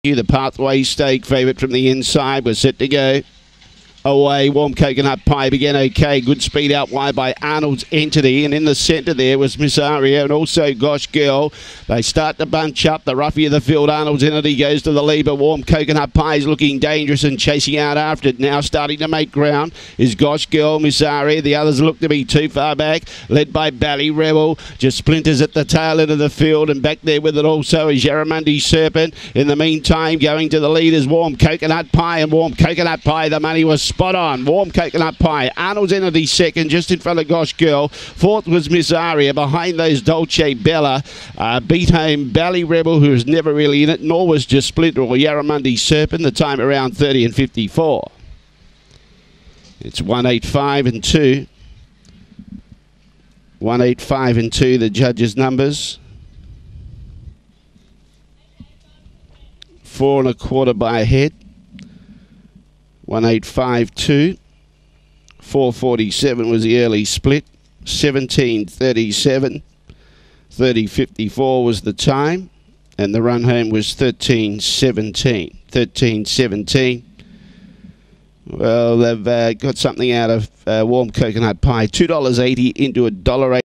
The Pathway Stake favourite from the inside was set to go. Away, Warm Coconut Pie began okay. Good speed out wide by Arnold's Entity. And in the centre there was Miss Aria and also Gosh Girl. They start to bunch up. The roughie of the field, Arnold's Entity, goes to the lead. But Warm Coconut Pie is looking dangerous and chasing out after it. Now starting to make ground is Gosh Girl, Miss Aria. The others look to be too far back. Led by Bally Rebel. Just splinters at the tail end of the field. And back there with it also is Yarramundi Serpent. In the meantime, going to the lead is Warm Coconut Pie. And Warm Coconut Pie, the money was spot on. Warm Coconut Pie. Arnold's Entity second, just in front of Gosh Girl. Fourth was Miss Aria. Behind those, Dolce Bella. Beat home Bally Rebel, who was never really in it, nor was just Splinter or Yarramundi Serpent. The time around 30 and 54. It's 185 and 2. 185 and 2, the judges' numbers. 4 1/4 by a head. 1852. 447 was the early split. 1737. 30:54 was the time. And the run home was 13:17. 13:17. Well, they've got something out of Warm Coconut Pie. $2.80 into $1.80.